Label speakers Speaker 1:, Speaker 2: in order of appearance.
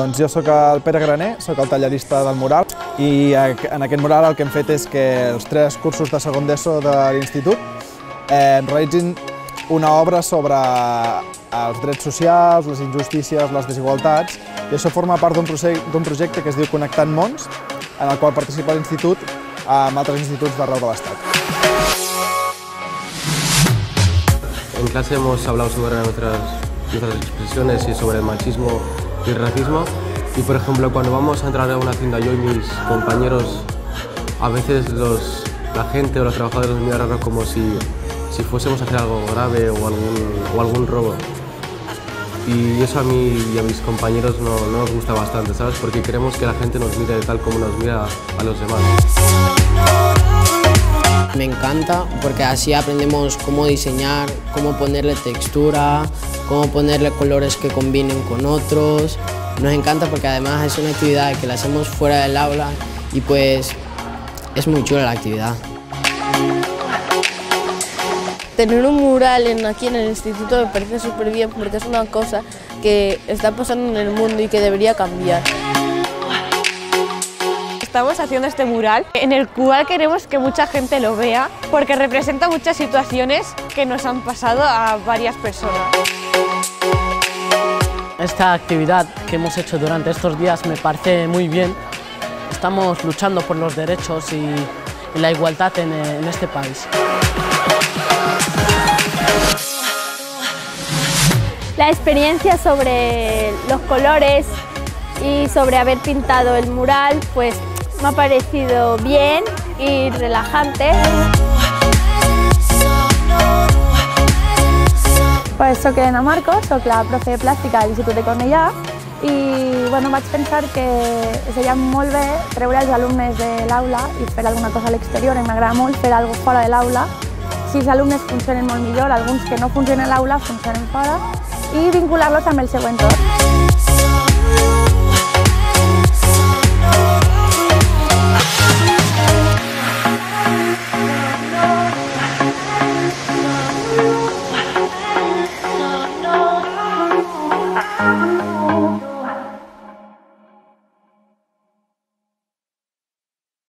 Speaker 1: Doncs jo sóc el Pere Graner, sóc el tallerista del mural i en aquest mural el que hem fet és que els 3 cursos de segon d'ESO de l'institut realitzin una obra sobre els drets socials, les injustícies, les desigualtats, i això forma part d'un projecte que es diu Connectant Mons, en el qual participa l'institut amb altres instituts d'arreu de l'Estat.
Speaker 2: En clase hemos hablado sobre nuestras expresiones y sobre el machismo y el racismo. Y por ejemplo, cuando vamos a entrar a una tienda, yo y mis compañeros, a veces la gente o los trabajadores nos miran raro como si fuésemos a hacer algo grave o algún robo. Y eso a mí y a mis compañeros no nos gusta bastante, ¿sabes? Porque queremos que la gente nos mire tal como nos mira a los demás.
Speaker 3: Me encanta porque así aprendemos cómo diseñar, cómo ponerle textura, cómo ponerle colores que combinen con otros. Nos encanta porque además es una actividad que la hacemos fuera del aula y pues es muy chula la actividad.
Speaker 4: Tener un mural aquí en el instituto me parece súper bien porque es una cosa que está pasando en el mundo y que debería cambiar.
Speaker 5: Estamos haciendo este mural en el cual queremos que mucha gente lo vea porque representa muchas situaciones que nos han pasado a varias personas.
Speaker 6: Esta actividad que hemos hecho durante estos días me parece muy bien. Estamos luchando por los derechos y la igualdad en este país.
Speaker 7: La experiencia sobre los colores y sobre haber pintado el mural, pues me ha parecido bien y relajante.
Speaker 8: Pues soc Elena Marcos, soc la profe de plàstica de l'Institut de Cornellà i bueno, vaig pensar que seria molt bé treure els alumnes de l'aula i fer alguna cosa a l'exterior. M'agrada molt fer alguna cosa fora de l'aula. Si els alumnes funcionen molt millor, alguns que no funcionen a l'aula funcionen fora, i vincular-los amb el seu entorn.